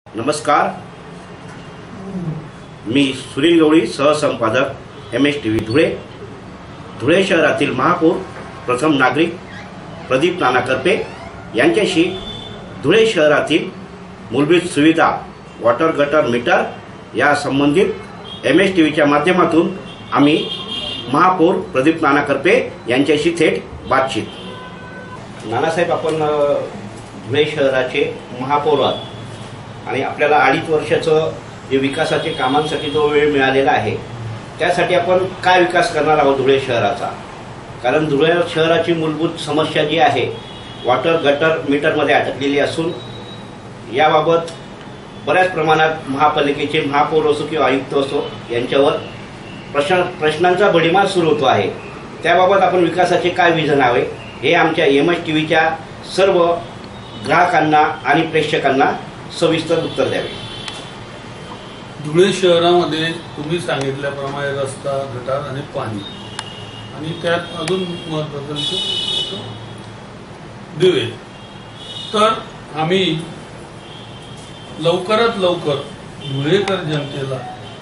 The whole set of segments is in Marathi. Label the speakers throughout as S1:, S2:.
S1: नमस्कार, मी सुनील गवळी, सहसंपादक MSTV धुळे। धुळे शहरातील महापौर प्रथम नागरिक प्रदीप नाना करपे यांच्याशी धुळे शहरातील मूलभूत सुविधा, वॉटर गटर मीटर या संबंधित MSTVच्या माध्यमातून आम्ही महापौर प्रदीप नाना करपे यांच्याशी थेट बातचीत। नानासाहेब, आपण धुळे शहराचे महापौर आहात आणि आपल्याला 2.5 वर्षाचं जे विकासाचे कामांसाठी जो वेळ मिळालेला आहे त्यासाठी आपण काय विकास करणार आहोत धुळे शहराचा? कारण धुळे शहराची मूलभूत समस्या जी आहे वॉटर गटर मीटरमध्ये अटकलेली असून याबाबत बऱ्याच प्रमाणात महापालिकेचे महापौर असो किंवा आयुक्त असो यांच्यावर प्रश्नांचा भडीमार सुरू होतो आहे। त्याबाबत आपण विकासाचे काय विजन हवे हे आमच्या MSTVच्या सर्व ग्राहकांना आणि प्रेक्षकांना सविस्तर उत्तर द्यावे।
S2: धुळे शहरामध्ये तुम्ही सांगितल्याप्रमाणे रस्ता, गटार आणि पाणी आणि त्यात अजून महत्त्वाचं दिवे। तर आम्ही लवकरात लवकर धुळेकर जनतेला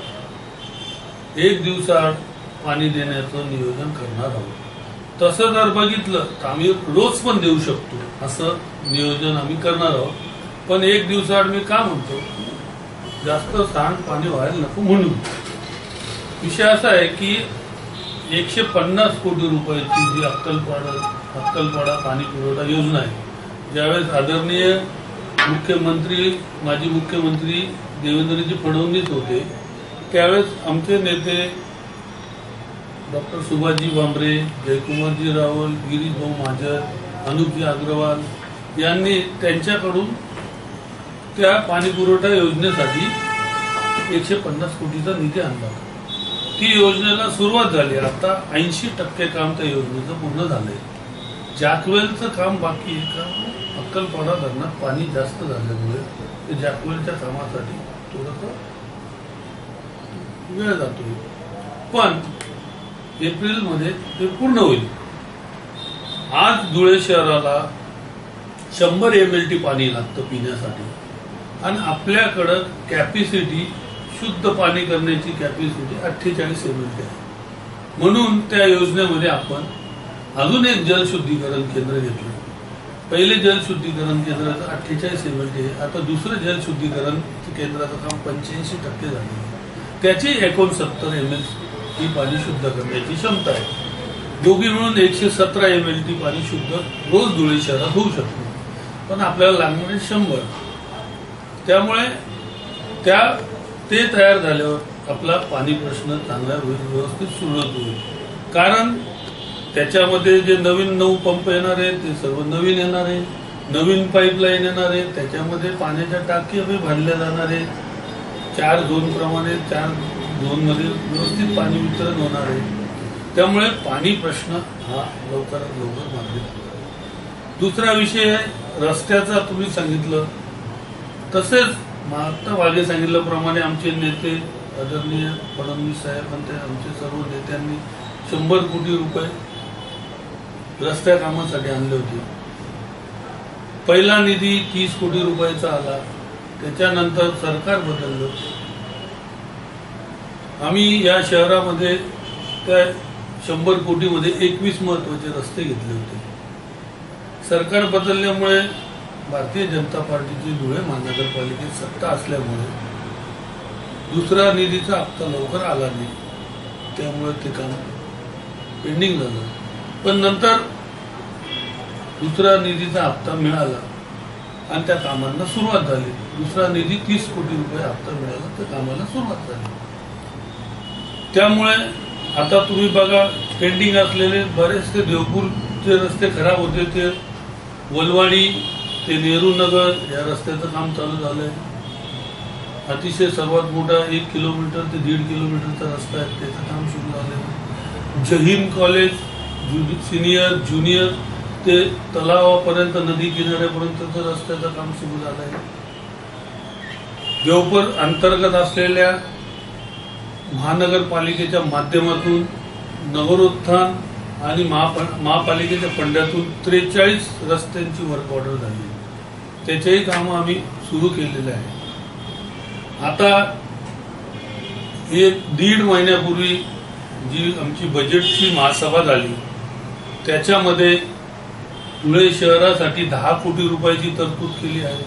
S2: 1 दिवसाआड पाणी देण्याचं नियोजन करणार आहोत। तसं जर बघितलं तर आम्ही रोज पण देऊ शकतो, असं नियोजन आम्ही करणार आहोत। पण 1 दिवसाआड मी का म्हणतो, जास्त सांडपाणी व्हायला नको म्हणून। विषय असा आहे की 150 कोटी रुपयाची जी अक्कलपाडा पाणी पुरवठा योजना आहे, ज्यावेळेस आदरणीय मुख्यमंत्री, माजी मुख्यमंत्री देवेंद्रजी फडणवीस होते, त्यावेळेस आमचे नेते डॉक्टर सुभाषजी भामरे, जयकुमारजी रावल, गिरीश भाऊ महाजन, अनुपजी अग्रवाल यांनी त्यांच्याकडून त्या पाणी पुरवठा योजनेसाठी 150 कोटीचा निधी आणला। ती योजनेला सुरुवात झाली। आता 80% काम त्या योजनेचं पूर्ण झालंय। जॅकवेलचं काम बाकी आहे का? अक्कलपाडा धरणात पाणी जास्त झाल्यामुळे ते जॅकवेलच्या कामासाठी थोडंसं वेळ जातोय, पण एप्रिलमध्ये ते पूर्ण होईल। आज धुळे शहराला 100 MLT पाणी लागतं पिण्यासाठी आणि आपल्याकडं कॅपॅसिटी, शुद्ध पाणी करण्याची कॅपॅसिटी 48 MLT आहे। म्हणून त्या योजनेमध्ये आपण अजून एक जलशुद्धीकरण केंद्र घेतलं। पहिले जलशुद्धीकरण केंद्राचं 48 MLT आहे, आता दुसरं जलशुद्धीकरण केंद्राचं काम 85% झालं आहे। त्याची 69 MLT पाणी शुद्ध करण्याची क्षमता आहे। दोघी मिळून 117 MLT पाणी शुद्ध रोज धुळे शहरात होऊ शकतो, पण आपल्याला लागणारे 100। त्यामुळे ते तयार झाल्यावर आपला पाणी प्रश्न चांगला होईल, व्यवस्थित सुरळीत होईल। कारण त्याच्यामध्ये जे नवीन 9 पंप येणार आहेत ते सर्व नवीन येणार आहे, नवीन पाईपलाईन येणार आहे, त्याच्यामध्ये पाण्याच्या टाकी भरल्या जाणार आहे। 4 झोन प्रमाणे 4 झोनमध्ये व्यवस्थित पाणी वितरण होणार आहे। त्यामुळे पाणी प्रश्न हा लवकरात लवकर मार्गी लागेल। दुसरा विषय आहे रस्त्याचा। तुम्ही सांगितलं तसेच आता मागे सांगितल्याप्रमाणे आमचे नेते आदरणीय फडणवीस साहेब आणि आमचे सर्व नेत्यांनी 100 कोटी रुपये रस्त्या कामासाठी आणले होते। पहिला निधी 30 कोटी रुपयाचा आला, त्याच्यानंतर सरकार बदललं। आम्ही या शहरामध्ये त्या 100 कोटीमध्ये 21 महत्वाचे रस्ते घेतले होते। सरकार बदलल्यामुळे भारतीय जनता पार्टीची धुळे महानगरपालिकेत सत्ता असल्यामुळे दुसरा निधीचा हप्ता लवकर आला नाही, त्यामुळे ते काम पेंडिंग झालं। पण नंतर दुसरा निधीचा हप्ता मिळाला आणि त्या कामांना सुरुवात झाली। दुसरा निधी 30 कोटी रुपये हप्ता मिळाला, त्या कामाला सुरुवात झाली। त्यामुळे आता तुम्ही बघा, पेंडिंग असलेले बरेचसे देवपूरचे रस्ते खराब होते, ते वलवाडी ते नेहरू नगर या रस्त्याचं काम चालू झालंय। अतिशय सर्वात मोठा 1 किलोमीटर ते 1.5 किलोमीटरचा रस्ता आहे, त्याचं काम सुरू झालंय। जहीन कॉलेज सिनियर ज्युनियर ते तलावापर्यंत, नदी किनाऱ्यापर्यंतचं रस्त्याचं काम सुरू झालंय। देवपूर अंतर्गत असलेल्या महानगरपालिकेच्या माध्यमातून नगरोत्थान आणि महापालिकेच्या फंडातून 43 रस्त्यांची वर्क ऑर्डर झाली, त्याचेही काम आम्ही सुरू केलेले आहे। आता एक 1.5 महिन्यापूर्वी जी आमची बजेटची महासभा झाली त्याच्यामध्ये धुळे शहरासाठी 10 कोटी रुपयाची तरतूद केली आहे.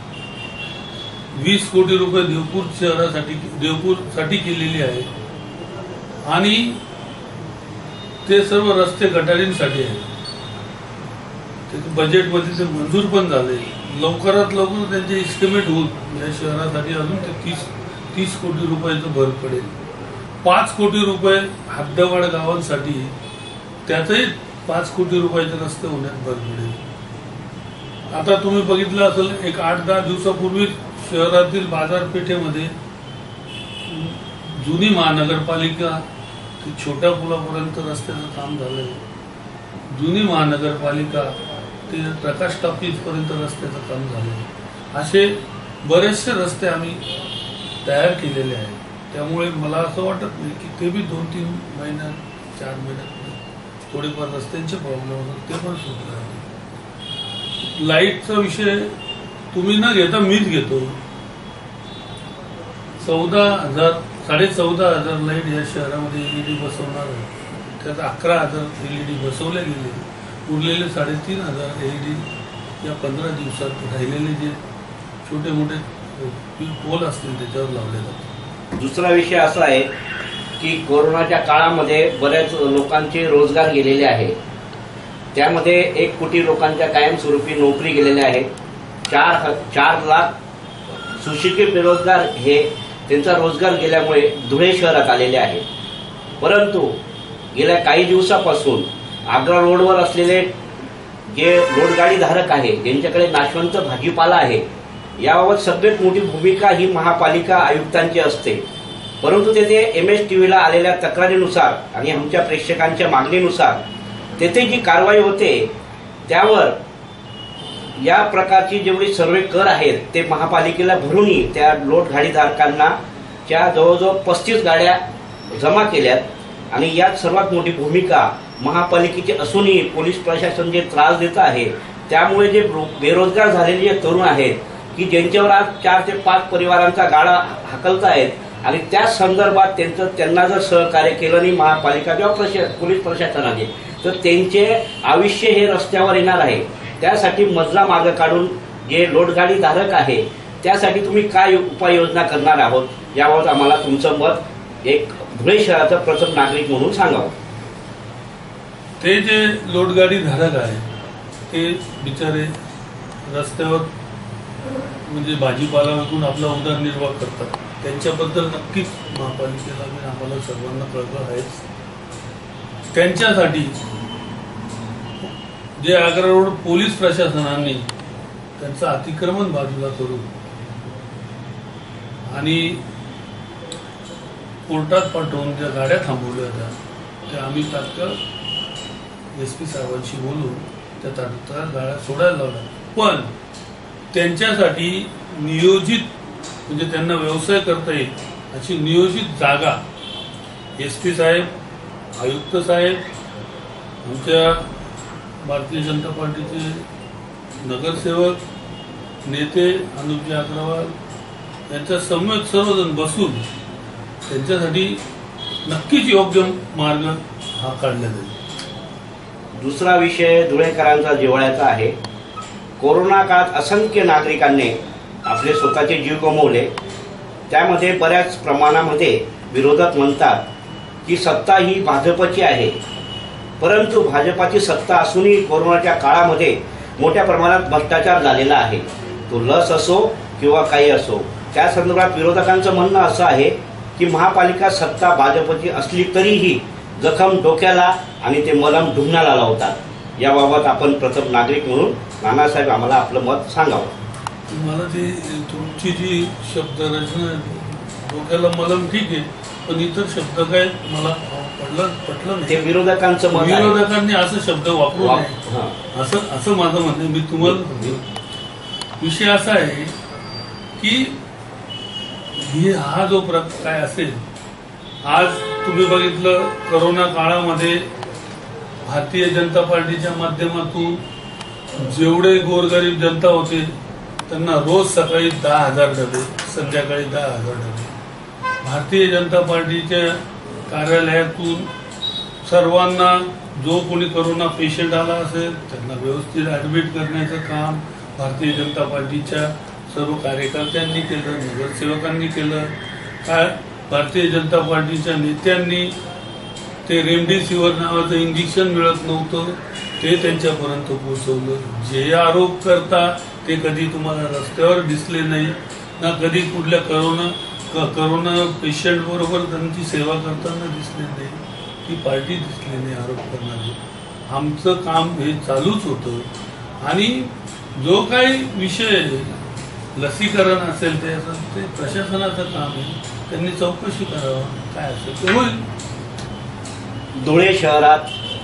S2: 20 कोटी रुपये देवपूरसाठी केलेली आहे आणि ते सर्व रस्ते गटारींसाठी आहे. बजेटमध्ये ते मंजूर पण झाले. लवकरात लवकर त्यांचे इस्टिमेट होऊन या शहरासाठी अजून ते 30 कोटी रुपयाचं भर पडेल. 5 कोटी रुपये हद्दवाड गावांसाठी त्याचंही 5 कोटी रुपयाचे रस्ते होण्यात भर पडेल. आता तुम्ही बघितलं असेल एक 8-10 दिवसापूर्वी शहरातील बाजारपेठेमध्ये जुनी महानगरपालिका ते छोट्या पुलापर्यंत रस्त्याचं काम झालंय. जुनी महानगरपालिका ते प्रकाश टॉकीज पर्यंत रस्त्याचं काम झालंय. असे बरेचसे रस्ते आम्ही तयार केलेले आहेत. त्यामुळे मला असं वाटत नाही की ते बी 2-3 महिन्यात 4 महिन्यात थोडेफार रस्त्यांचे प्रॉब्लेम होतात ते पण सुटले आहे. लाईटचा विषय तुम्ही न घेता मीच घेतो. 14,000 लाईट या शहरामध्ये एलईडी बसवणार आहे. त्यात 11,000 एलईडी बसवले गेले. उरलेले 3,500 एलईडी या 15 दिवसात राहिलेले जे छोटे मोठे पोल असतील त्याच्यावर लावले जातात.
S1: दुसरा विषय असा आहे की कोरोनाच्या काळामध्ये बऱ्याच लोकांचे रोजगार गेलेले आहे. त्यामध्ये 1 कोटी लोकांच्या कायमस्वरूपी नोकरी गेलेल्या आहेत. 4 लाख सुशिक्षित बेरोजगार हे त्यांचा रोजगार गेल्यामुळे धुळे शहरात आलेले आहेत. परंतु गेल्या काही दिवसापासून आग्रा रोडवर असलेले जे लोडगाडी धारक आहे ज्यांच्याकडे नाशवंत भाजीपाला आहे याबाबत सगळ्यात मोठी भूमिका ही महापालिका आयुक्तांची असते. परंतु तेथे MSTVला आलेल्या तक्रारीनुसार आणि आमच्या प्रेक्षकांच्या मागणीनुसार तेथे जी कारवाई होते त्यावर या प्रकारची जेवढी सर्वे कर आहेत ते महापालिकेला भरूनही त्या लोड गाडीधारकांना च्या जवळजवळ 35 गाड्या जमा केल्यात आणि यात सर्वात मोठी भूमिका महापालिकेची असूनही पोलीस प्रशासन जे त्रास देत आहे त्यामुळे जे बेरोजगार झालेले जे तरुण आहेत की ज्यांच्यावर आज 4 ते 5 परिवारांचा गाडा हाकलत आहेत आणि त्या संदर्भात त्यांना जर सहकार्य केलं नाही महापालिका किंवा पोलीस प्रशासनाने तर त्यांचे आयुष्य हे रस्त्यावर येणार आहे. त्यासाठी मजला मार्ग काढून जे लोडगाडी धारक आहे त्यासाठी तुम्ही काय उपाययोजना करणार आहोत याबाबत आम्हाला तुमचं मत एक धुळे शहराचा प्रथम नागरिक म्हणून सांगावं.
S2: ते जे लोडगाडी धारक आहे ते बिचारे रस्त्यावर म्हणजे भाजीपाला विकून आपला उदरनिर्वाह करतात. त्यांच्याबद्दल नक्कीच महापालिकेला आम्हाला सर्वांना कळलं आहेच. त्यांच्यासाठी जे आग्रा रोड पोलीस प्रशासनाने त्यांचं अतिक्रमण बाजूला करून आणि कोर्टात पाठवून ज्या गाड्या थांबवल्या होत्या त्या आम्ही तात्काळ SP साहेबांशी बोलून त्या तात्काळ गाड्या सोडायला लावल्या. पण त्यांच्यासाठी नियोजित म्हणजे त्यांना व्यवसाय करता येईल अशी नियोजित जागा SP साहेब, आयुक्त साहेब, आमच्या भारतीय जनता पार्टीचे नगरसेवक नेते अनुपजी अग्रवाल यांच्या समवेत सर्वजण बसून त्यांच्यासाठी नक्कीच योग्य मार्ग हा काढला जाईल.
S1: दुसरा विषय धुळेकरांचा जिव्हाळ्याचा आहे. कोरोना काळात असंख्य नागरिकांनी आपले स्वतःचे जीव गमावले. त्यामध्ये बऱ्याच प्रमाणामध्ये विरोधक म्हणतात की सत्ता ही भाजपची आहे. परंतु भाजपाची सत्ता असूनही कोरोनाच्या काळामध्ये मोठ्या प्रमाणात भ्रष्टाचार झालेला आहे. तो लस असो किंवा काही असो. त्या संदर्भात विरोधकांचं म्हणणं असं आहे की महापालिका सत्ता भाजपची असली तरीही जखम डोक्याला आणि ते मलम ढुंगणाला लावतात. याबाबत आपण प्रथम नागरिक म्हणून नानासाहेब आम्हाला आपलं मत सांगावं.
S2: मला ती तुमची जी शब्दरचना डोक्याला मलम ठीक आहे पण इतर शब्द काय मला पटलं नाही.
S1: ते विरोधकांचं मत.
S2: विरोधकांनी असं शब्द वापरू नये असं माझं म्हणणं. मी तुम्हाला विषय असा आहे की हा जो काय असेल आज तुम्ही बघितलं कोरोना काळामध्ये भारतीय जनता पार्टीच्या माध्यमातून जेवढे गोरगरीब जनता होते त्यांना रोज सकाळी 10,000 डबे, संध्याकाळी 10,000 डबे. भारतीय जनता पार्टीच्या कार्यालयातून सर्वांना, जो कोणी करोना पेशंट आला असेल त्यांना व्यवस्थित ॲडमिट करण्याचं काम भारतीय जनता पार्टीच्या सर्व कार्यकर्त्यांनी केलं, नगरसेवकांनी केलं. काय भारतीय जनता पार्टीच्या नेत्यांनी ते रेमडेसिवीर नावाचं इंजेक्शन मिळत नव्हतं ते त्यांच्यापर्यंत पोहोचवलं. जे आरोप करता ते कधी तुम्हाला रस्त्यावर दिसले नाही ना, कधी कुठल्या करोना पेशंट बरोबर त्यांची सेवा करताना दिसले नाही. ती पार्टी दिसली नाही आरोप करणारी. आमचं काम हे चालूच होतं. आणि जो काही विषय लसीकरण असेल ते प्रशासनाचं काम आहे, त्यांनी चौकशी करावं, काय असेल ते होईल.
S1: धुळे शहरात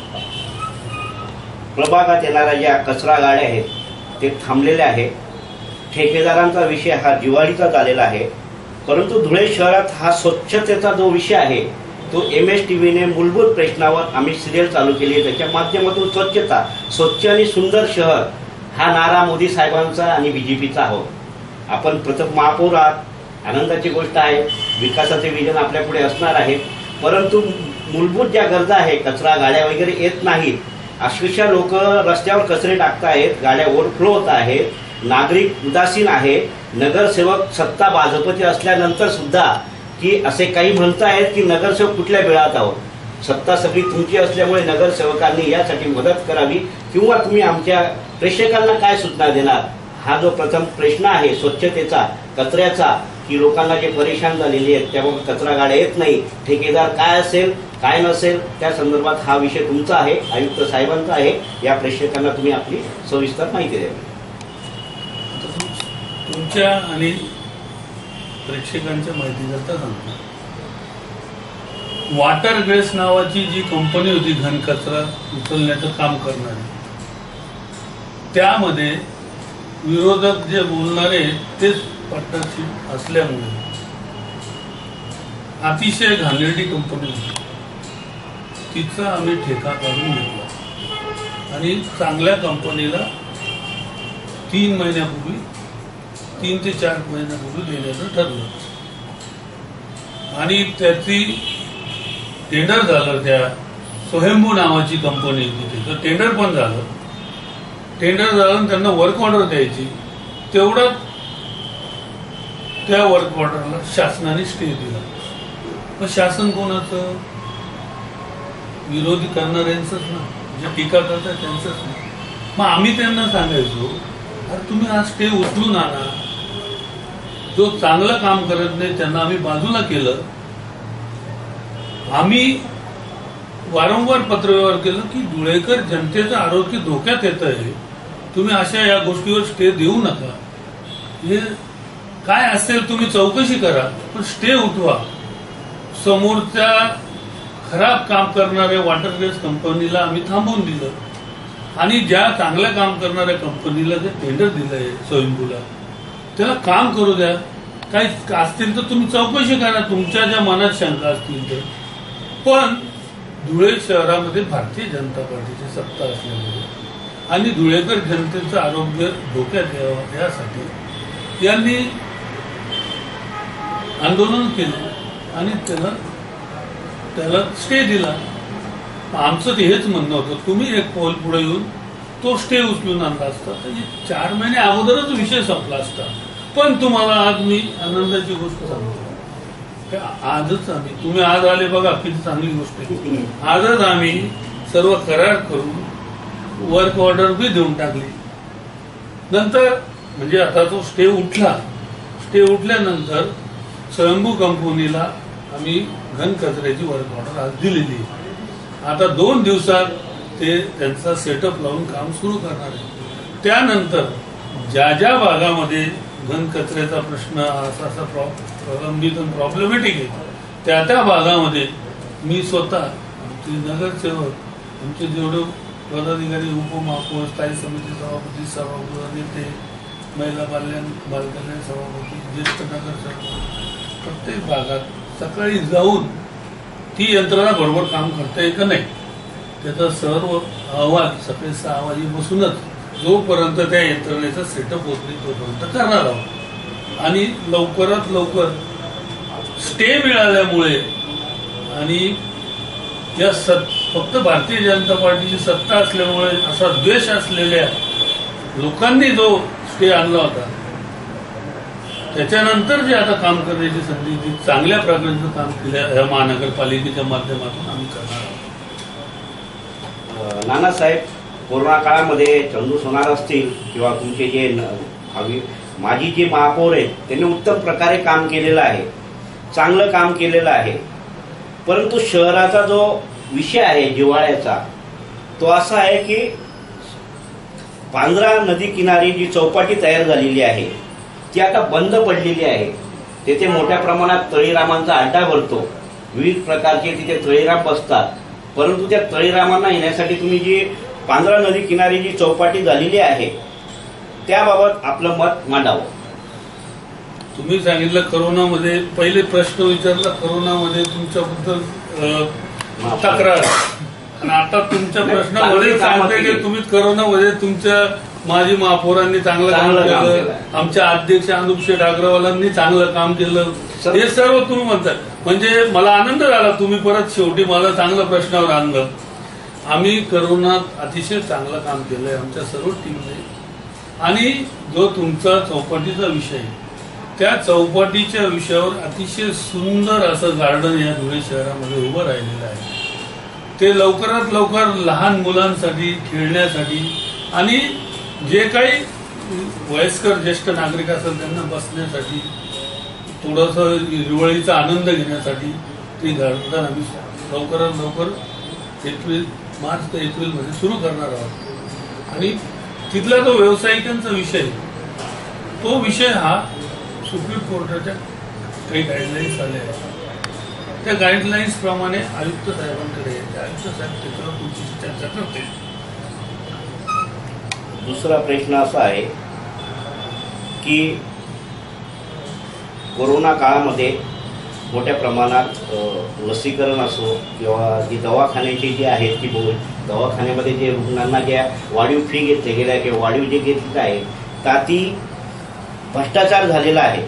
S1: प्रभागात येणाऱ्या ज्या कचरा गाड्या आहेत ते थांबलेले आहेत. ठेकेदारांचा विषय हा दिवाळीचा झालेला आहे, परंतु धुळे शहरात हा स्वच्छतेचा जो विषय आहे तो MSTVने मूलभूत प्रश्नावर आम्ही सिरियल चालू केली आहे. त्याच्या माध्यमातून स्वच्छ आणि सुंदर शहर हा नारा मोदी साहेबांचा आणि BJPचा आहोत. आपण प्रथम महापौर आहात, आनंदाची गोष्ट आहे. विकासाचे विजन आपल्या पुढे असणार आहे, परंतु मूलभूत ज्या गरजा आहेत, कचरा गाड्या वगैरे येत नाहीत, अक्षरशः लोक रस्त्यावर कचरे टाकतायत, गाड्या ओव्हरफ्लो होत आहेत, नागरिक उदासीन आहे. नगरसेवक सत्ता भाजपची असल्यानंतर सुद्धा की असे काही म्हणतायत की नगरसेवक कुठल्या वेळात आहोत. सत्ता सगळी तुमची असल्यामुळे नगरसेवकांनी यासाठी मदत करावी, किंवा तुम्ही आमच्या प्रेक्षकांना काय सूचना देणार, हा जो प्रथम प्रश्न आहे स्वच्छतेचा, कचऱ्याचा, की लोकांना जे परेशान झालेली आहेत त्यामुळे कचरा गाड्या येत नाही, ठेकेदार काय असेल काय नसेल त्या संदर्भात हा विषय तुमचा आहे, आयुक्त साहेबांचा आहे. या प्रेक्षकांना तुम्ही आपली सविस्तर माहिती द्यावी.
S2: तुमच्या आणि प्रेक्षकांच्या माहितीकरता सांगतो. वॉटर ग्रेस नावाची जी कंपनी होती घन कचरा उचलण्याचं काम करणारी, त्यामध्ये विरोधक जे बोलणारे तेच पार्टनरशिप असल्यामुळे अतिशय घाणेरडी कंपनी होती. तिचा आम्ही ठेका काढून घेतला आणि चांगल्या कंपनीला 3 महिन्यापूर्वी 3 ते 4 महिन्यापूर्वी देण्याचं ठरलं. आणि त्याची टेंडर झालं. त्या स्वयंभू नावाची कंपनी होती, त्याचं टेंडर पण झालं. टेंडर झालं, त्यांना वर्क ऑर्डर द्यायची, तेवढ्यात त्या वर्क ऑर्डरला शासनाने स्टे दिला. पण शासन कोणाचं? विरोधी करणाऱ्यांचंच ना, जे टीका करतात त्यांचंच ना. मग आम्ही त्यांना सांगायचो, अरे तुम्ही हा स्टे उचलून आणा. जो चांगलं काम करत नाही त्यांना आम्ही बाजूला केलं. आम्ही वारंवार पत्रव्यवहार केलं की धुळेकर जनतेचं आरोग्य धोक्यात येत आहे, तुम्ही अशा या गोष्टीवर स्टे देऊ नका. हे काय असेल तुम्ही चौकशी करा, पण स्टे उठवा. समोरच्या खराब काम करणाऱ्या वॉटर ग्रेस कंपनीला आम्ही थांबवून दिलं आणि ज्या चांगलं काम करणाऱ्या कंपनीला जे टेंडर दिलंय स्वयंभूला, त्याला काम करू द्या. काही असतील तर तुम्ही चौकशी करा, तुमच्या ज्या मनात शंका असतील तर. पण धुळे शहरामध्ये भारतीय जनता पार्टीची सत्ता असल्यामुळे आणि धुळेकर जनतेचं आरोग्य धोक्यात यावं यासाठी यांनी आंदोलन केलं आणि त्याला स्टे दिला. आमचं हेच म्हणणं होतं, तुम्ही एक पाऊल पुढे येऊन तो स्टे उचलून आणला असता तर 4 महिने अगोदरच विषय संपला असता. पण तुम्हाला आज मी आनंदाची गोष्ट सांगतो, आजच आम्ही, तुम्ही आज आले बघा किती चांगली गोष्ट आहे, आजच आम्ही सर्व करार करून वर्क ऑर्डर बी देऊन टाकली. नंतर म्हणजे आता तो स्टे उठला. स्टे उठल्यानंतर स्वयंभू कंपनीला आम्ही घन कचऱ्याची वर्क ऑर्डर आज दिलेली. आता 2 दिवसात ते त्यांचा सेटअप लावून काम सुरू करणार आहे. त्यानंतर ज्या ज्या भागामध्ये घन कचऱ्याचा प्रश्न असा प्रलंबित आणि प्रॉब्लेमॅटिक आहे, त्या भागामध्ये मी स्वतः, आमचे नगरसेवक, आमचे जेवढे पदाधिकारी, उपमहापौर, स्थायी समिती सभापती, सभागृह नेते, महिला बालकल्याण सभापती, ज्येष्ठ नगरसेवक, प्रत्येक भागात सकाळी जाऊन ती यंत्रणा बरोबर काम करता येत नाही, त्याचा सर्व अहवाल सकाळी 6 वाजे बसूनच जोपर्यंत त्या यंत्रणेचा सेटअप होत नाही तोपर्यंत करणार आहोत. आणि लवकरात लवकर स्टे मिळाल्यामुळे आणि या फक्त भारतीय जनता पार्टीची सत्ता असल्यामुळे असा द्वेष असलेल्या लोकांनी जो स्टे आणला होता, त्याच्यानंतर जे आता काम करण्याची संधी जी चांगल्या प्रकारचं काम केलं या महानगरपालिकेच्या माध्यमातून आम्ही करणार आहोत.
S1: नानासाहेब, कोरोना काळामध्ये चंदू सोनार असतील किंवा तुमचे जे माजी जे महापौर आहेत त्यांनी उत्तम प्रकारे काम केलेलं आहे, चांगलं काम केलेलं आहे. परंतु शहराचा जो विषय आहे जिव्हाळ्याचा तो असा आहे की पांझरा नदी किनारी जी चौपाटी तयार झालेली आहे ती आता बंद पडलेली आहे. तेथे मोठ्या प्रमाणात तळीरामांचा अड्डा भरतो, विविध प्रकारचे तिथे तळीराम बसतात. परंतु त्या तळीरामांना येण्यासाठी तुम्ही जी पांझरा नदी किनारी जी चौपाटी झालेली आहे त्याबाबत आपलं मत मांडावं.
S2: तुम्ही सांगितलं करोनामध्ये पहिले प्रश्न विचारला, करोनामध्ये तुमच्याबद्दल तक्रार, आणि आता तुमच्या प्रश्नामध्ये सांगते की तुम्ही करोनामध्ये तुमच्या माजी महापौरांनी चांगलं काम केलं, आमच्या अध्यक्ष अनुप शेठ अग्रवालांनी चांगलं काम केलं, हे सर्व तुम्ही म्हणताय. म्हणजे मला आनंद झाला, तुम्ही परत शेवटी मला चांगल्या प्रश्नावर आणलं. आम्ही करोनात अतिशय चांगलं काम केलंय आमच्या सर्व टीमने. आणि जो तुमचा चौपाटीचा विषय, त्या चौपाटीच्या विषयावर अतिशय सुंदर असं गार्डन या धुळे शहरामध्ये उभं राहिलेलं आहे. ते लवकरात लवकर लहान मुलांसाठी खेळण्यासाठी आणि जे काही वयस्कर ज्येष्ठ नागरिक असेल त्यांना बसण्यासाठी थोडंसं हिरवळीचा आनंद घेण्यासाठी ते गार्डन आम्ही लवकरात लवकर मार्च ते एप्रिलमध्ये सुरू करणार आहोत. आणि तिथला जो व्यावसायिकांचा विषय, तो विषय हा सुप्रीम कोर्टाच्या काही गाईडलाईन्स आल्या आहेत. त्या गाईडलाईन्स प्रमाणे आयुक्त साहेबांकडे येते, आयुक्त साहेब त्याच्यावर तुमची चर्चा करते.
S1: दुसरा प्रश्न असा आहे की कोरोना काळामध्ये मोठ्या प्रमाणात लसीकरण असो किंवा जी दवाखान्याची जी आहेत ती दवाखान्यामध्ये जे रुग्णांना ज्या वाढीव फी घेतल्या गेल्या किंवा वाढीव जे घेतलं आहे ती भ्रष्टाचार झालेला आहे.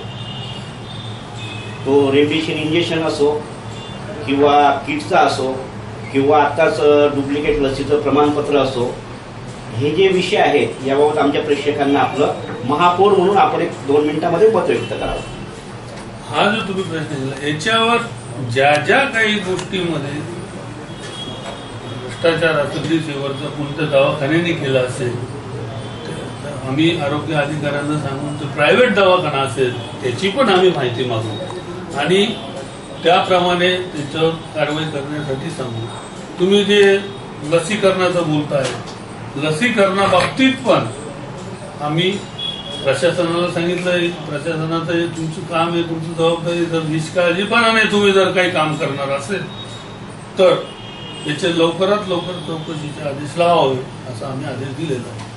S1: तो रेमडेसिवीर इंजेक्शन असो किंवा किटचा असो किंवा आत्ताच डुप्लिकेट लसीचं प्रमाणपत्र असो, हे जे विषय आहेत याबाबत आमच्या प्रेक्षकांना आपलं महापौर म्हणून आपण 2 मिनिटांमध्ये मत व्यक्त करावं.
S2: हा जो तुम्ही प्रश्न दिला, याच्यावर ज्या ज्या काही गोष्टीमध्ये भ्रष्टाचार सेवरचा कोणत्या दवाखान्याने केला असेल, आम्ही आरोग्य अधिकाऱ्यांना सांगून जो प्रायव्हेट दवाखाना असेल त्याची पण आम्ही माहिती मागू आणि त्याप्रमाणे त्याच्यावर कारवाई करण्यासाठी सांगू. तुम्ही जे लसीकरणाचं बोलताय, लसीकरणाबाबतीत पण आम्ही प्रशासनाला सांगितलंय, प्रशासनाचं तुमचं काम आहे, तुमची जबाबदारी, जर निष्काळजीपणाने तुम्ही जर काही काम करणार असेल तर याचे लवकरात लवकर चौकशीचे आदेश लावावे असा आम्ही आदेश दिलेला आहे.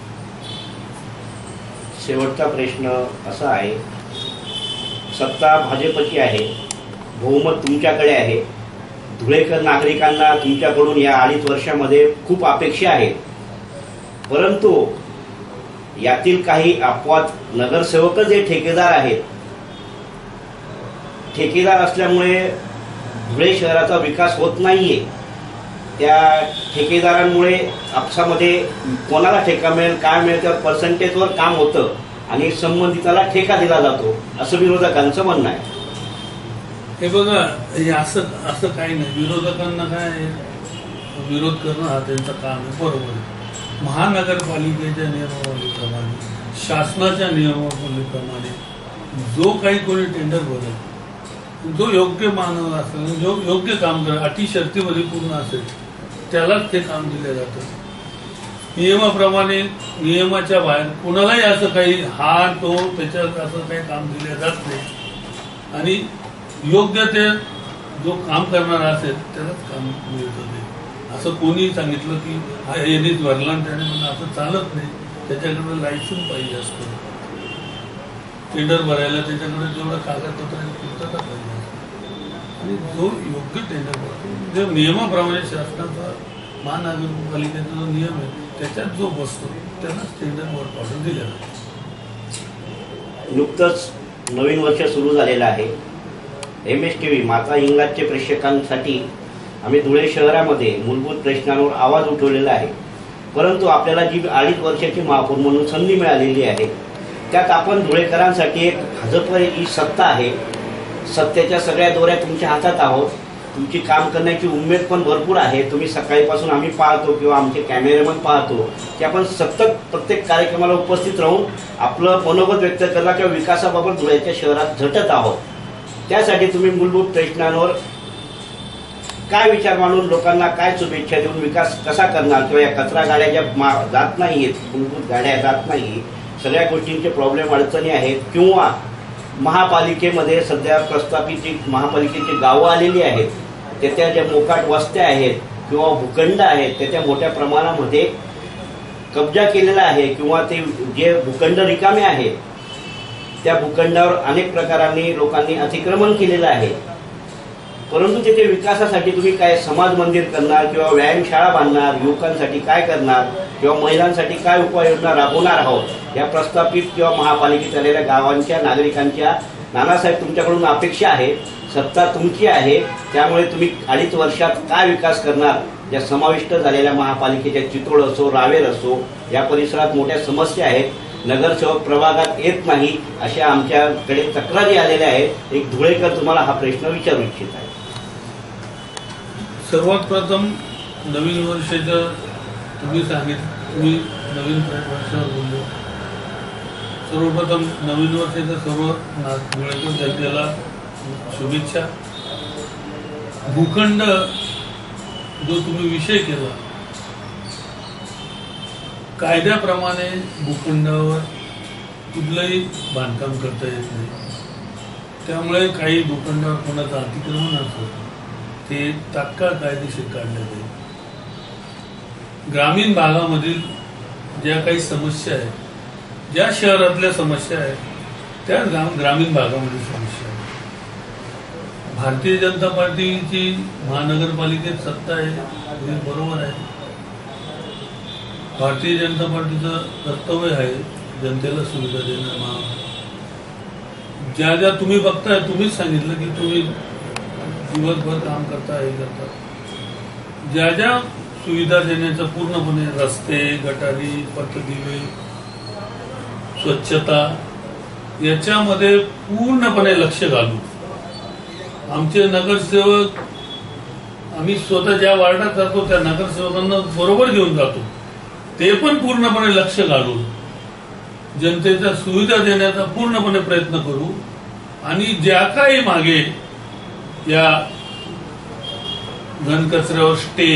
S1: शेवटचा प्रश्न असा आहे, सत्ता भाजपची आहे, बहुमत तुमच्याकडे आहे, धुळेकर नागरिकांना तुमच्याकडून या 2.5 वर्षामध्ये खूप अपेक्षा आहेत. परंतु यातील काही अपवाद नगरसेवकच जे ठेकेदार आहेत, ठेकेदार असल्यामुळे धुळे शहराचा विकास होत नाहीये. त्या ठेकेदारांमुळे आपसामध्ये कोणाला ठेका मिळेल काय मिळेल त्यावर पर्सेंटेजवर काम होतं आणि संबंधिताला ठेका दिला जातो असं विरोधकांचं म्हणणं आहे.
S2: हे बघा, हे असं काही नाही. विरोधकांना काय विरोध करणं हा त्यांचं काम आहे, बरोबर आहे. महानगरपालिकेच्या नियमावलीप्रमाणे, शासनाच्या नियमावलीप्रमाणे जो काही कोणी टेंडर भरेल, जो योग्य मानव असेल, जो योग्य काम करेल, अटी शर्तीमध्ये पूर्ण असेल त्यालाच ते काम दिलं जातं. नियमाप्रमाणे नियमाच्या बाहेर कोणालाही असं काही हा तो त्याच्यात असं काही काम दिलं जात नाही. आणि योग्य ते जो काम करणारा असेल त्यालाच काम मिळतं. असं कोणी सांगितलं की हा यानेच भरला आणि त्याने म्हणलं असं चालत नाही. त्याच्याकडे लायसन्स पाहिजे असतं, टेंडर भरायला त्याच्याकडे जेवढं कागदपत्र पूर्तता पाहिजे. आणि जो योग्य टेंडर भरतो, जो नियमाप्रमाणे शासनाचा महानगरपालिकेचा जो नियम आहे त्याच्यात जो बसतो त्यांना स्टँडर्ड वर्क ऑर्डर दिल्या जाते.
S1: नुकतंच नवीन वर्ष सुरू झालेलं आहे. MSTV माता इंग्रजचे प्रेक्षकांसाठी आम्ही धुळे शहरामध्ये मूलभूत प्रश्नांवर आवाज उठवलेला आहे. परंतु आपल्याला जी 2.5 वर्षाची महापौर म्हणून संधी मिळालेली आहे त्यात आपण धुळेकरांसाठी एक भाजपची सत्ता आहे. सत्तेच्या सगळ्या दोऱ्या तुमच्या हातात आहोत. तुमची काम करण्याची उमेद पण भरपूर आहे. तुम्ही सकाळीपासून आम्ही पाहतो किंवा आमचे कॅमेरामन पाहतो की आपण सतत प्रत्येक कार्यक्रमाला उपस्थित राहून आपलं मनोगत व्यक्त करला किंवा विकासाबाबत धुळ्याच्या शहरात झटत आहोत. त्यासाठी तुम्ही मूलभूत प्रश्नांवर काय विचार मांडून लोकांना काय शुभेच्छा देऊन विकास कसा करणार किंवा या कचरा गाड्या ज्या जात नाहीत, मूलभूत गाड्या जात नाही, सगळ्या गोष्टींचे प्रॉब्लेम अडचणी आहेत किंवा महापालिकेमध्ये सध्या प्रस्थापित जी महापालिकेची गावं आलेली आहेत त्याच्या ज्या मोकाट वस्त्या आहेत किंवा भूखंड आहेत त्याच्या मोठ्या प्रमाणामध्ये कब्जा केलेला आहे किंवा ते जे भूखंड रिकामे आहेत त्या भूखंडावर अनेक प्रकारांनी लोकांनी अतिक्रमण केलेलं आहे. परंतु तिथे विकासासाठी तुम्ही काय समाज मंदिर करणार किंवा व्यायामशाळा बांधणार, युवकांसाठी काय करणार किंवा महिलांसाठी काय उपाययोजना राबवणार आहोत या प्रस्थापित किंवा महापालिकेत आलेल्या गावांच्या नागरिकांच्या नानासाहेब तुमच्याकडून अपेक्षा आहे. सत्ता तुमची आहे त्यामुळे तुम्ही 2.5 वर्षात काय विकास करणार. ज्या समाविष्ट झालेल्या महापालिकेच्या चितोड असो, रावेर असो या परिसरात मोठ्या समस्या आहेत. नगरसेवक प्रभागात येत नाही अशा आमच्याकडे तक्रारी आलेल्या आहेत. एक धुळेकर तुम्हाला हा प्रश्न विचारू इच्छित आहे.
S2: सर्वात प्रथम नवीन वर्षाचं तुम्ही नवीन वर्षावर बोललो. सर्वप्रथम नवीन वर्षाच्या सर्व धुळेकर जनतेला शुभेच्छा. भूखंड जो तुम्ही विषय केला, कायद्याप्रमाणे भूखंडावर कुठलंही बांधकाम करता येत नाही. त्यामुळे काही भूखंडावर कोणाचं अतिक्रमण असतं ते तात्काळ कायदेशीर काढले जाईल. ग्रामीण भागामधील ज्या काही समस्या आहेत, ज्या शहरातल्या समस्या आहेत त्या ग्रामीण भागामध्ये समस्या आहेत. भारतीय जनता पार्टीची महानगरपालिकेत सत्ता आहे हे बरोबर आहे. भारतीय जनता पार्टीचं कर्तव्य आहे जनतेला सुविधा देणं. ज्या ज्या तुम्ही बघताय, तुम्हीच सांगितलं की तुम्ही दिवसभर काम करता, हे करता. ज्या ज्या सुविधा देण्याचं पूर्णपणे रस्ते, गटारी, पथदिवे, स्वच्छता याच्यामध्ये पूर्णपणे लक्ष घालू. आमचे नगरसेवक, आम्ही स्वतः ज्या वार्डात जातो त्या नगरसेवकांना बरोबर घेऊन जातो. ते पण पूर्णपणे लक्ष घालून जनतेच्या सुविधा देण्याचा पूर्णपणे प्रयत्न करू. आणि ज्या काही मागे या घनकचऱ्यावर स्टे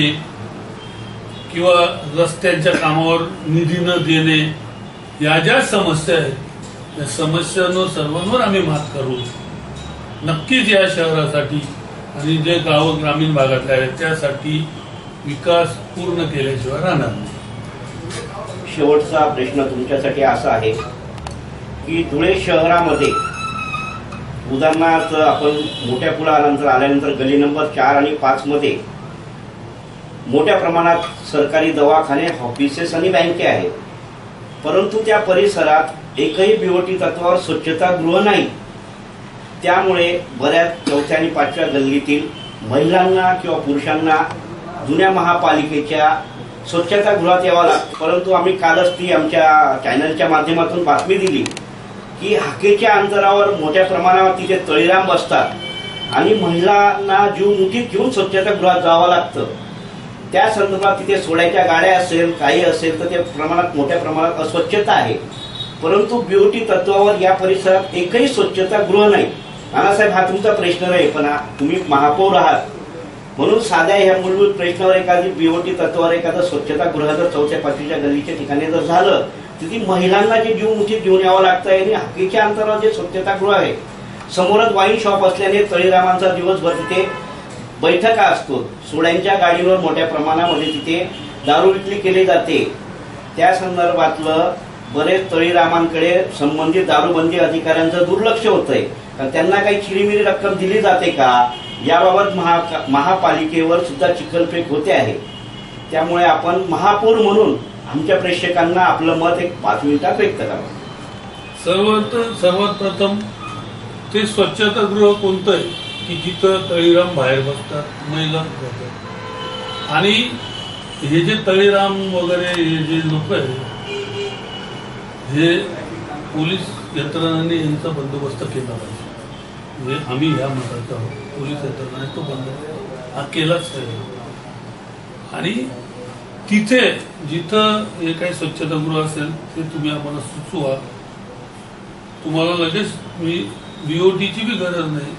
S2: किंवा रस्त्यांच्या कामावर निधी न देणे या ज्या समस्या आहेत त्या समस्यांवर सर्वांवर आम्ही मात करू. नक्कीच या शहरासाठी आणि जे गाव ग्रामीण भागातले आहेत त्यासाठी विकास पूर्ण केल्याशिवाय राहणार नाही.
S1: शेवटचा प्रश्न तुमच्यासाठी असा आहे की धुळे शहरामध्ये उदाहरणार्थ आपण मोठ्या पुलानंतर आल्यानंतर गली नंबर 4 आणि 5 मध्ये मोठ्या प्रमाणात सरकारी दवाखाने, ऑफिसेस आणि बँके आहेत. परंतु त्या परिसरात एकही बीओटी तत्वावर स्वच्छतागृह नाही. त्यामुळे बऱ्याच 4थ्या आणि 5व्या गल्लीतील महिलांना किंवा पुरुषांना जुन्या महापालिकेच्या स्वच्छतागृहात यावं लागतं. परंतु आम्ही कालच ती आमच्या चॅनलच्या माध्यमातून बातमी दिली की हाकेच्या अंतरावर मोठ्या प्रमाणावर तिथे तळीराम बसतात आणि महिलांना जीव मुठीत घेऊन स्वच्छतागृहात जावं लागतं. त्या संदर्भात तिथे सोडायच्या गाड्या असेल, काही असेल तर त्या प्रमाणात मोठ्या प्रमाणात अस्वच्छता आहे. परंतु बीओटी तत्वावर या परिसरात एकही स्वच्छतागृह नाही. नानासाहेब, हा तुमचा प्रश्न नाही, पण तुम्ही महापौर आहात म्हणून साध्या ह्या मूलभूत प्रश्नावर एखादी बीओटी तत्वावर एखादं स्वच्छतागृह जर 4थ्या 5व्या गल्लीच्या ठिकाणी जर झालं तर ती महिलांना जे जीव मुठीत घेऊन यावं लागतंय. आणि हाकेच्या अंतरावर जे स्वच्छतागृह आहे, समोरच वाईन शॉप असल्याने तळीरामांचा दिवसभर तिथे बैठका असतो. सोड्यांच्या गाडीवर मोठ्या प्रमाणामध्ये तिथे दारू विक्री केली जाते. त्या संदर्भातलं बरेच तळीरामांकडे संबंधित दारूबंदी अधिकाऱ्यांचं दुर्लक्ष होतंय. कारण त्यांना काही चिरीमिरी रक्कम दिली जाते का याबाबत महापालिकेवर सुद्धा चिखलफेक होते आहे. त्यामुळे आपण महापौर म्हणून आमच्या प्रेक्षकांना आपलं मत एक 5 मिनिटात व्यक्त करावं.
S2: सर्वात प्रथम ते स्वच्छतागृह कोणतं आहे की जिथं तळीराम बाहेर बसतात, महिला जातात, आणि हे जे तळीराम वगैरे हे जे लोक आहेत हे पोलीस यंत्रणांनी यांचा बंदोबस्त केला पाहिजे. म्हणजे आम्ही ह्या मताचा आहोत, पोलीस यंत्रणाने तो बंदोबस्त हा केलाच पाहिजे. आणि तिथे जिथं हे काही स्वच्छतागृह असेल ते तुम्ही आम्हाला सुचवा. तुम्हाला लगेच मी BOTची बी गरज नाही,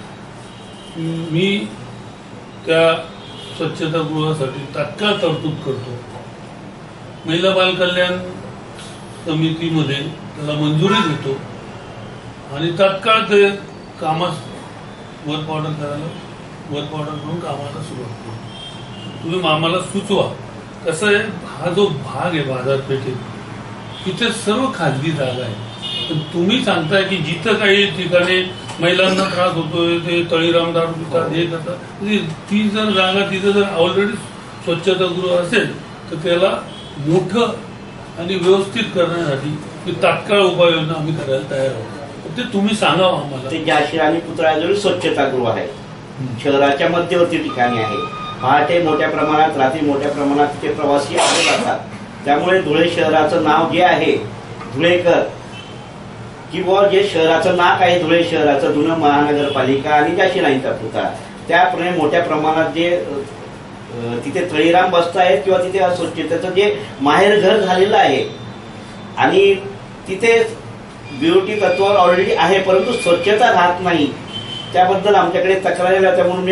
S2: मी त्या स्वच्छतागृहासाठी तात्काळ तरतूद करतो. महिला बाल कल्याण समितीमध्ये त्याला मंजुरी देतो आणि तात्काळ ते कामास वर्क ऑर्डर करून कामाला सुरुवात करू. तुम्ही आम्हाला सुचवा. कसं आहे, हा जो भाग आहे बाजारपेठेत तिथे सर्व खाजगी जागा आहे. पण तुम्ही सांगताय की जिथं काही ठिकाणी महिलांना त्रास होतोय ते तळीराम दारू पितात, हे करतात, म्हणजे ती जर जागा तिथं जर ऑलरेडी स्वच्छतागृह असेल तर त्याला मोठं आणि व्यवस्थित करण्यासाठी तात्काळ उपाययोजना आम्ही करायला तयार आहोत. ते तुम्ही सांगावं आम्हाला.
S1: ते झाशी आणि पुतळ्याजवळ स्वच्छतागृह आहे, शहराच्या मध्यवर्ती ठिकाणी आहे. पहाटे मोठ्या प्रमाणात, रात्री मोठ्या प्रमाणात तिथे प्रवासी आले जातात. त्यामुळे धुळे शहराचं नाव जे आहे धुळेकर, किंवा जे शहराचं नाक आहे धुळे शहराचं, जुनं महानगरपालिका आणि झाशीराणीचा पुतळा, त्याप्रमाणे मोठ्या प्रमाणात जे तिथे तळीराम बसतायत किंवा तिथे अस्वच्छतेचं जे माहेर घर झालेलं आहे आणि तिथे BOT तत्वावर ऑलरेडी आहे परंतु स्वच्छता राहत नाही, त्याबद्दल आमच्याकडे तक्रार आल्या. म्हणून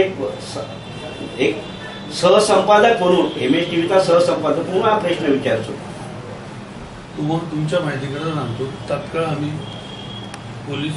S1: एक सहसंपादक म्हणून MSTVचा सहसंपादक म्हणून हा प्रश्न विचारतो.
S2: तुमच्या माहितीकडे सांगतो, तात्काळ आम्ही पोलीस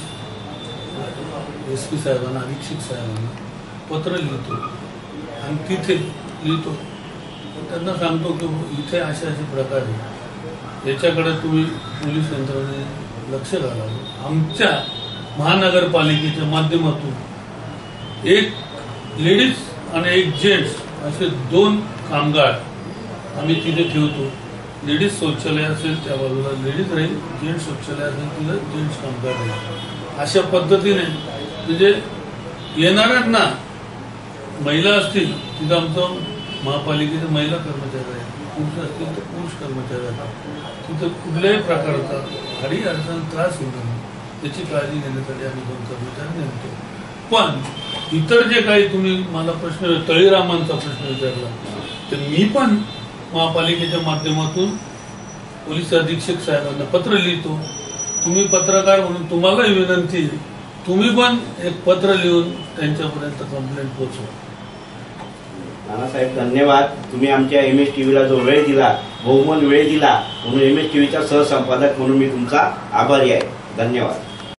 S2: SP साहेबांना, अधीक्षक साहेबांना पत्र लिहितो आणि तिथे लिहितो, त्यांना सांगतो की इथे असे प्रकार आहे, याच्याकडे तुम्ही पोलीस यंत्रणेने लक्ष घालावं. आमच्या महानगरपालिकेच्या माध्यमातून एक लेडीज आणि एक जेंट्स असे 2 कामगार आम्ही तिथे ठेवतो. लेडीज शौचालय असेल त्या बाजूला लेडीज राहील, जेंट्स शौचालय असेल तिला जेंट्स कामगार राहील. अशा पद्धतीने म्हणजे येणाऱ्यांना महिला असतील तिथं आमचं महापालिकेचे महिला कर्मचारी आहेत, पुरुष असतील तर पुरुष कर्मचारी आहेत. तिथं कुठल्याही प्रकारचा अडी अडचण त्रास होऊ नये त्याची काळजी घेण्यासाठी आम्ही 2 कर्मचारी नेमतो. पण इतर जे काही तुम्ही मला प्रश्न, तळीरामांचा प्रश्न विचारला, तर मी पण महापालिकेच्या माध्यमातून पोलीस अधीक्षक साहेबांना पत्र लिहितो. तुम्ही पत्रकार म्हणून तुम्हालाही विनंती, तुम्ही पण एक पत्र लिहून त्यांच्यापर्यंत कंप्लेंट पोहोचवा.
S1: नानासाहेब धन्यवाद. तुम्ही आमच्या MSTVला जो वेळ दिला, बहुमूल्य वेळ दिला, म्हणून MSTVचा सहसंपादक म्हणून मी तुमचा आभारी आहे. धन्यवाद.